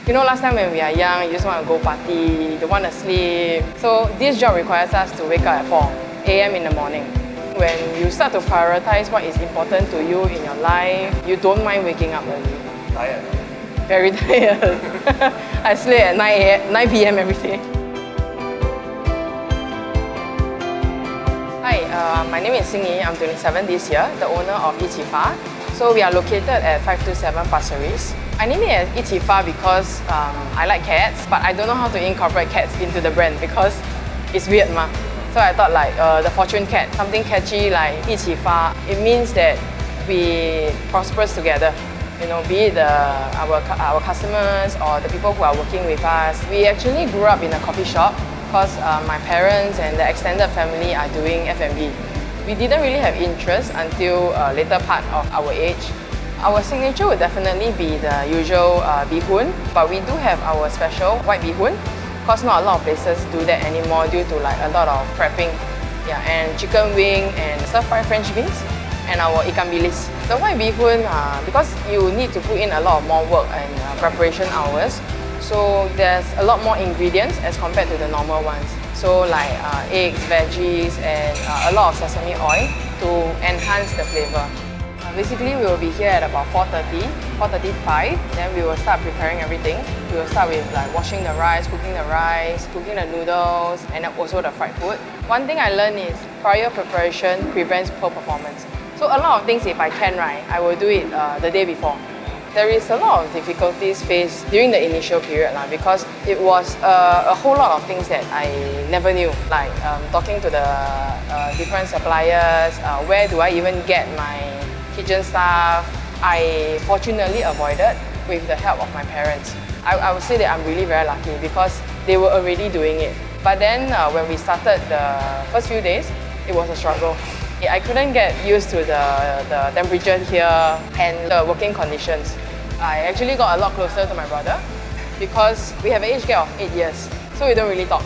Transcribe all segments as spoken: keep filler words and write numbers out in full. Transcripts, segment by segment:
You know, last time when we are young, you just want to go party, you don't want to sleep. So this job requires us to wake up at four A M in the morning. When you start to prioritize what is important to you in your life, you don't mind waking up early. Tired? Very tired. I sleep at nine P M every day. Hi, uh, my name is Xing Yi. I'm twenty-seven this year, the owner of Yiqifa. So we are located at five two seven Pasir Ris. I named it as Yiqifa because um, I like cats, but I don't know how to incorporate cats into the brand because it's weird, ma. So I thought like uh, the fortune cat, something catchy like Yiqifa. It means that we prosper together. You know, be it the, our, our customers or the people who are working with us. We actually grew up in a coffee shop because uh, my parents and the extended family are doing F and B. We didn't really have interest until a later part of our age. Our signature would definitely be the usual uh, bee hoon, but we do have our special white bee hoon because not a lot of places do that anymore due to like a lot of prepping. Yeah, and chicken wing and stir-fried French beans and our ikan bilis. The white bee hoon, uh, because you need to put in a lot of more work and uh, preparation hours, so there's a lot more ingredients as compared to the normal ones. So like uh, eggs, veggies, and uh, a lot of sesame oil to enhance the flavor. Uh, basically, we will be here at about four thirty, four thirty-five. Then we will start preparing everything. We will start with like washing the rice, cooking the rice, cooking the noodles, and also the fried food. One thing I learned is prior preparation prevents poor performance. So a lot of things, if I can, right, I will do it uh, the day before. There is a lot of difficulties faced during the initial period lah, because it was uh, a whole lot of things that I never knew, like um, talking to the uh, different suppliers, uh, where do I even get my kitchen staff. I fortunately avoided with the help of my parents. I, I would say that I'm really very lucky because they were already doing it. But then uh, when we started the first few days, it was a struggle. I couldn't get used to the, the temperature here and the working conditions. I actually got a lot closer to my brother because we have an age gap of eight years, so we don't really talk.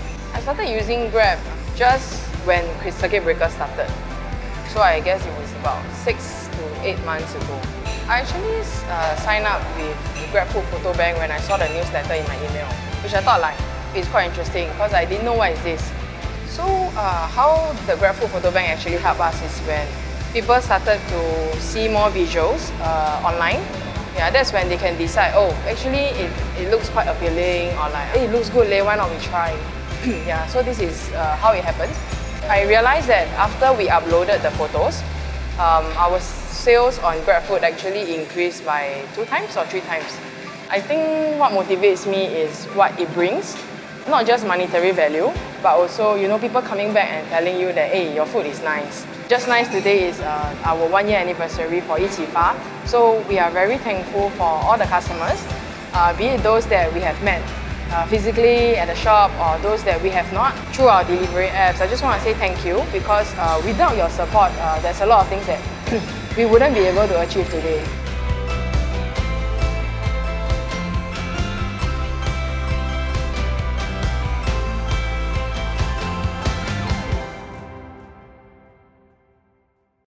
I started using Grab just when circuit breaker started. So I guess it was about six to eight months ago. I actually uh, signed up with GrabFood Photo Bank when I saw the newsletter in my email, which I thought like it's quite interesting because I didn't know what is this. So uh, how the GrabFood Photo Bank actually helped us is when people started to see more visuals uh, online. Yeah, that's when they can decide, oh, actually it, it looks quite appealing, or like, hey, it looks good, why not we try? Yeah, so this is uh, how it happened. I realized that after we uploaded the photos, um, our sales on GrabFood actually increased by two times or three times. I think what motivates me is what it brings. Not just monetary value, but also, you know, people coming back and telling you that, hey, your food is nice. Just nice today is uh, our one year anniversary for Yiqifa. So we are very thankful for all the customers, uh, be it those that we have met uh, physically at the shop or those that we have not through our delivery apps. I just want to say thank you because uh, without your support, uh, there's a lot of things that we wouldn't be able to achieve today.